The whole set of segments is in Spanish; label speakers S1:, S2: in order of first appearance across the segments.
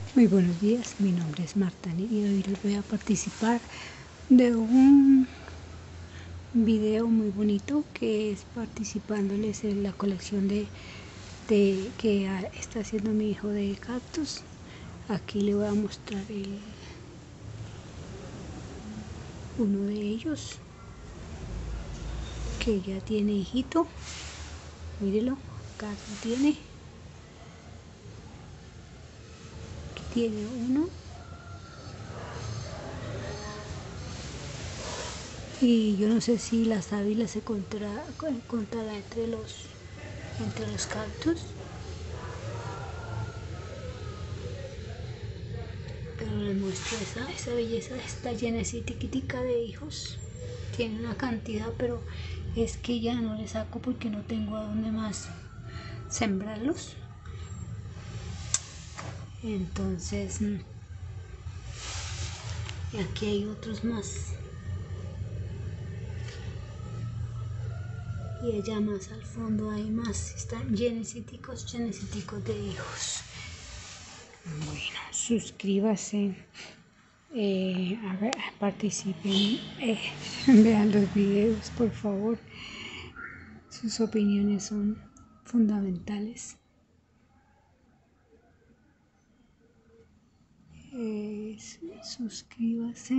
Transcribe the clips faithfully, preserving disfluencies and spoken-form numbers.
S1: Muy buenos días, mi nombre es Marta y hoy les voy a participar de un video muy bonito que es participándoles en la colección de, de que está haciendo mi hijo de cactus. Aquí le voy a mostrar el, uno de ellos que ya tiene hijito. Mírelo, acá lo tiene. Aquí tiene uno. Y yo no sé si la sábila se encontrará, encontrará entre los entre los cactus, pero les muestro esa, esa belleza. Está llena así tiquitica de hijos, tiene una cantidad, pero es que ya no le saco porque no tengo a dónde más sembrarlos. Entonces aquí hay otros más. Y allá más al fondo hay más, están lleneciticos, lleneciticos de hijos. Bueno, suscríbase, eh, a ver, participen, eh, vean los videos, por favor. Sus opiniones son fundamentales. Eh, suscríbase.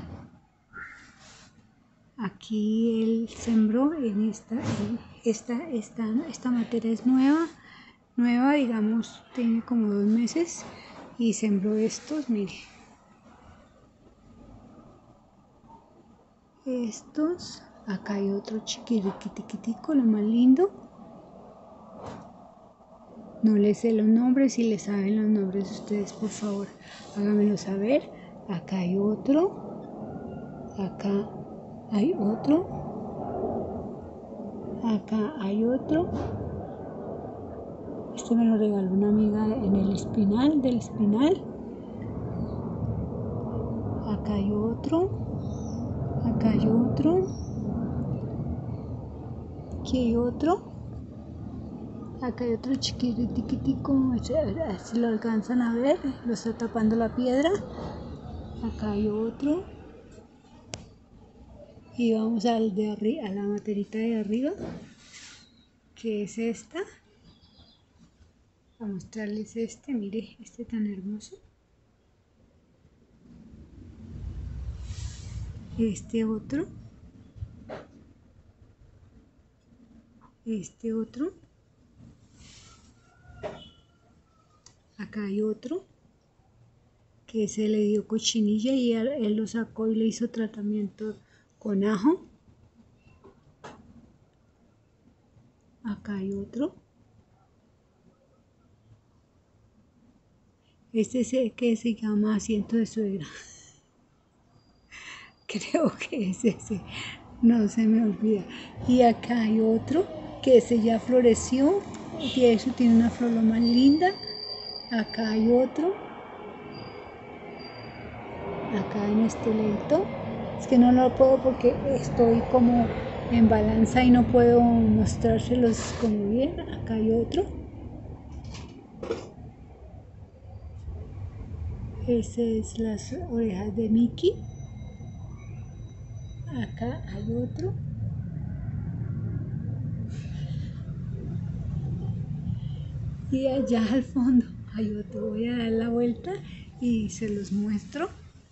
S1: Aquí él sembró en esta, en esta, esta, esta materia es nueva, nueva, digamos, tiene como dos meses y sembró estos, mire. Estos, acá hay otro chiquitiquitico, lo más lindo. No les sé los nombres, si les saben los nombres ustedes, por favor, háganmelo saber. Acá hay otro, acá hay otro, acá hay otro. Este me lo regaló una amiga en el espinal, del espinal. Acá hay otro, acá hay otro, aquí hay otro, acá hay otro chiquitico, si lo alcanzan a ver, lo está tapando la piedra. Acá hay otro. Y vamos al de arriba, a la materita de arriba, que es esta. A mostrarles este, mire, este tan hermoso. Este otro. Este otro. Acá hay otro que se le dio cochinilla y él, él lo sacó y le hizo tratamiento con ajo. Acá hay otro. Este es el que se llama asiento de suegra. Creo que es ese, no se me olvida. Y acá hay otro que ese ya floreció y eso tiene una flor lo más linda. Acá hay otro. Acá en este leito. Es que no lo puedo porque estoy como en balanza y no puedo mostrárselos como bien. Acá hay otro. Esas es las orejas de Mickey. Acá hay otro. Y allá al fondo hay otro. Voy a dar la vuelta y se los muestro.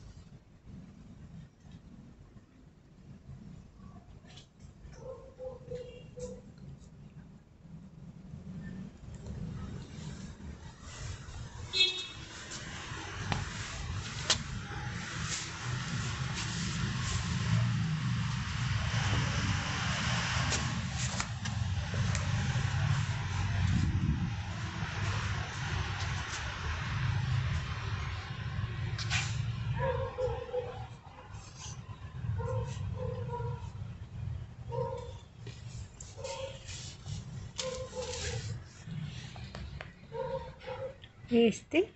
S1: Este,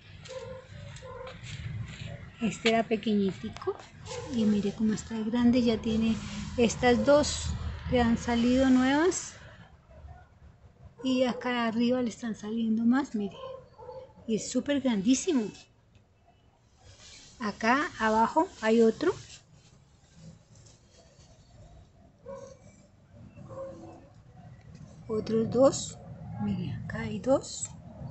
S1: este era pequeñitico y mire cómo está grande, ya tiene estas dos que han salido nuevas y acá arriba le están saliendo más, mire, y es súper grandísimo. Acá abajo hay otro. Otros dos. Miren, acá hay dos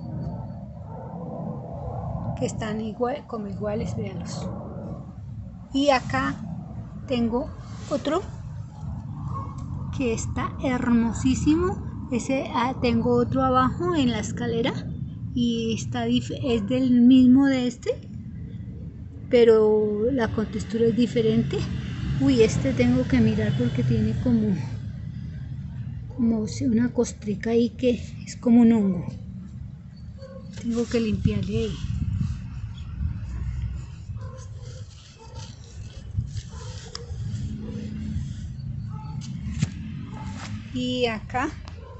S1: que están igual, como iguales, véanlos. Y acá tengo otro que está hermosísimo. Ese, ah, tengo otro abajo en la escalera y está es del mismo de este, pero la contextura es diferente. Uy, este tengo que mirar porque tiene como como una costrica ahí que es como un hongo. Tengo que limpiarle ahí. Y acá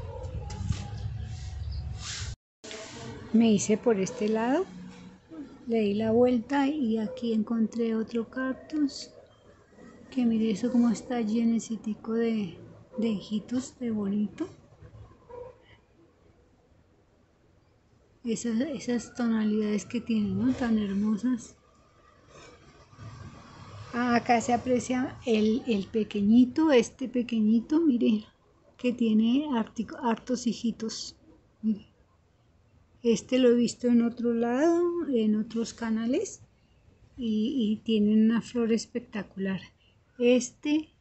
S1: me hice por este lado, le di la vuelta y aquí encontré otro cactus que mire eso como está llenecitico de, de hijitos, de bonito. Esas, esas tonalidades que tiene, ¿no? Tan hermosas. Ah, acá se aprecia el, el pequeñito, este pequeñito, mire, que tiene hartico, hartos hijitos. Mire. Este lo he visto en otro lado, en otros canales, y, y tiene una flor espectacular. Este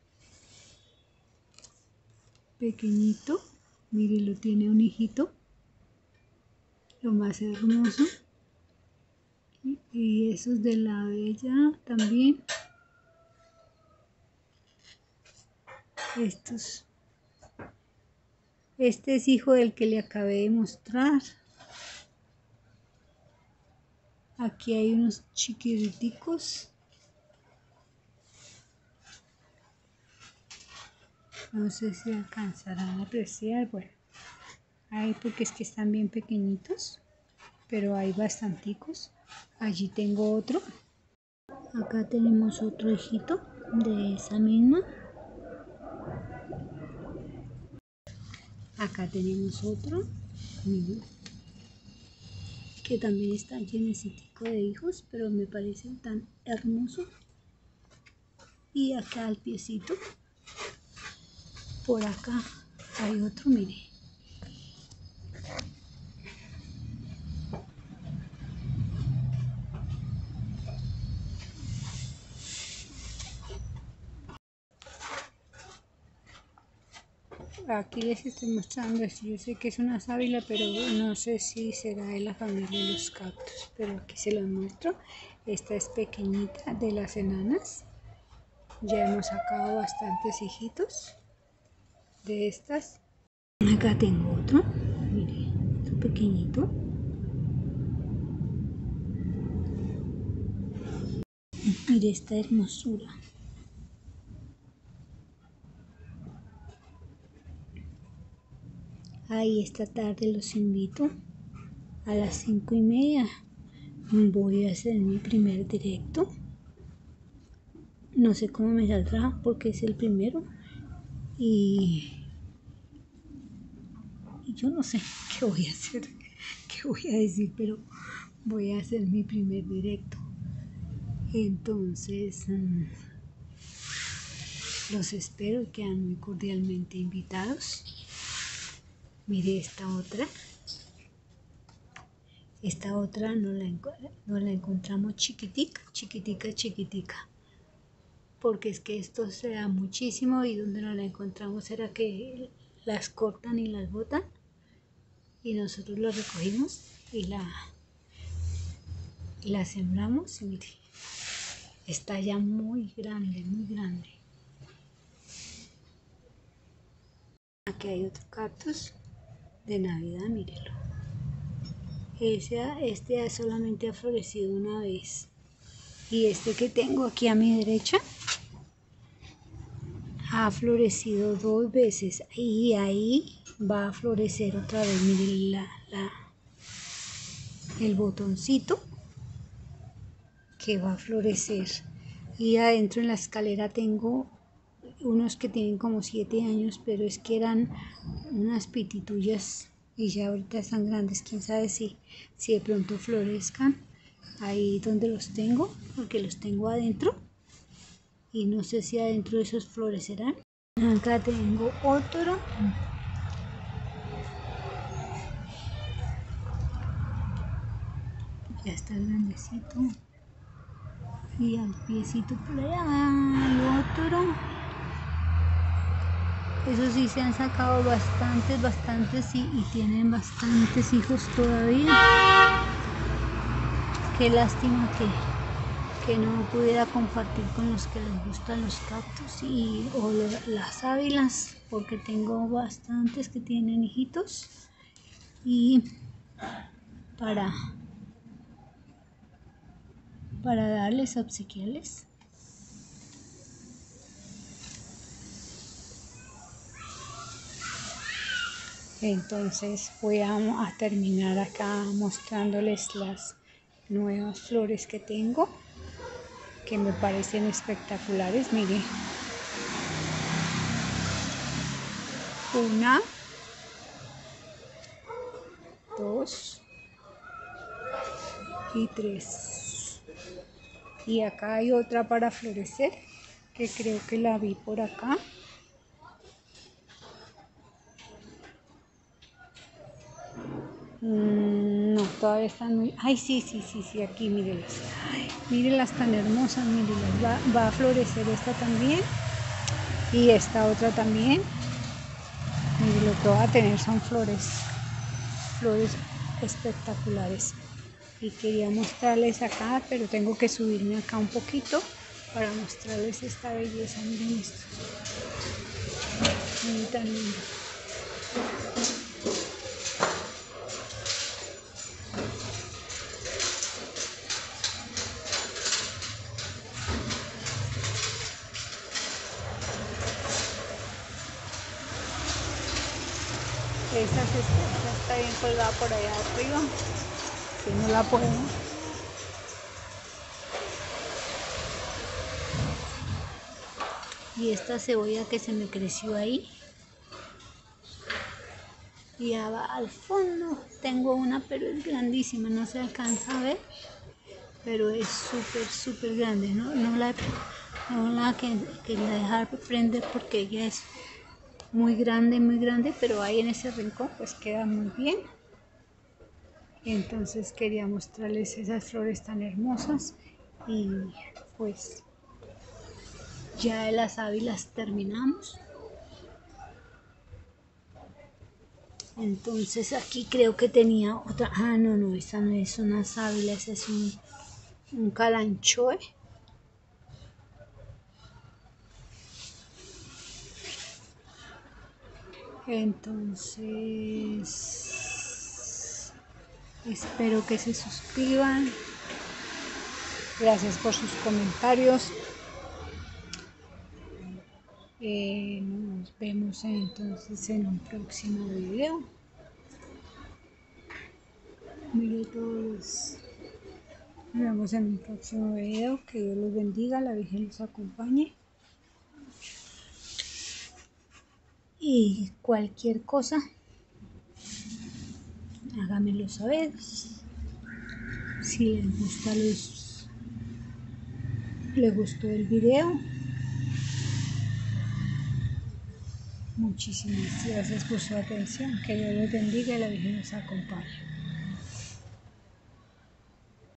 S1: pequeñito, mire, lo tiene un hijito, lo más hermoso. Y, y esos de la bella también. Estos. Este es hijo del que le acabé de mostrar. Aquí hay unos chiquiticos. No sé si alcanzarán a apreciar. Bueno, ahí porque es que están bien pequeñitos, pero hay bastanticos. Allí tengo otro. Acá tenemos otro hijito de esa misma. Acá tenemos otro. Miren, que también está llenecito de hijos, pero me parece tan hermoso. Y acá al piecito, por acá hay otro, mire. Aquí les estoy mostrando esto. Yo sé que es una sábila, pero no sé si será de la familia de los cactus, pero aquí se los muestro. Esta es pequeñita, de las enanas. Ya hemos sacado bastantes hijitos de estas. Acá tengo otro, mire, otro pequeñito. Mire esta hermosura. Ahí esta tarde los invito a las cinco y media. Voy a hacer mi primer directo. No sé cómo me saldrá porque es el primero. Y, y yo no sé qué voy a hacer, qué voy a decir, pero voy a hacer mi primer directo. Entonces, um, los espero y quedan muy cordialmente invitados. Mire esta otra. Esta otra no la, no la encontramos chiquitica, chiquitica, chiquitica. Porque es que esto se da muchísimo y donde no la encontramos será que las cortan y las botan. Y nosotros la recogimos y la, y la sembramos. Y mire, está ya muy grande, muy grande. Aquí hay otro cactus de Navidad, mírelo. Ese, este solamente ha florecido una vez. Y este que tengo aquí a mi derecha ha florecido dos veces. Y ahí va a florecer otra vez. Miren la, la, el botoncito que va a florecer. Y adentro en la escalera tengo unos que tienen como siete años, pero es que eran unas pititullas y ya ahorita están grandes. Quién sabe si, si de pronto florezcan. ahí donde los tengo, porque los tengo adentro y no sé si adentro de esos florecerán. Acá tengo otro. Ya está grandecito. Y al piecito por allá, el otro. Eso sí, se han sacado bastantes, bastantes y, y tienen bastantes hijos todavía. Qué lástima que, que no pudiera compartir con los que les gustan los cactus y, o lo, las ávilas, porque tengo bastantes que tienen hijitos. Y para, para darles, obsequiarles. Entonces voy a, a terminar acá mostrándoles las nuevas flores que tengo, que me parecen espectaculares. Miren, una, dos y tres. Y acá hay otra para florecer, que creo que la vi por acá. Mm, no, todavía están muy... Ay, sí, sí, sí, sí, aquí, mírenlas. Ay, mírenlas tan hermosas, mírenlas. Va, va a florecer esta también. Y esta otra también. Miren, lo que va a tener son flores. Flores espectaculares. Y quería mostrarles acá, pero tengo que subirme acá un poquito para mostrarles esta belleza. Miren esto. Miren tan lindo. Esa, esa está bien colgada por allá arriba, si no la puedo. Y esta cebolla que se me creció ahí. Y al fondo tengo una, pero es grandísima, no se alcanza a ver, pero es súper, súper grande. No, no la, no la que, que la dejar prender porque ella es muy grande, muy grande, pero ahí en ese rincón pues queda muy bien. Entonces quería mostrarles esas flores tan hermosas y pues ya de las ávilas terminamos. Entonces aquí creo que tenía otra. Ah, no, no, esa no es una sábila, esa es un, un calanchoe. Entonces espero que se suscriban. Gracias por sus comentarios. Eh, nos vemos entonces en un próximo video. Mire todos. Nos vemos en un próximo video. Que Dios los bendiga, la Virgen los acompañe. Y cualquier cosa, háganmelo saber. Si les gusta los, les gustó el video. Muchísimas gracias por su atención. Que Dios los bendiga y la Virgen los acompañe.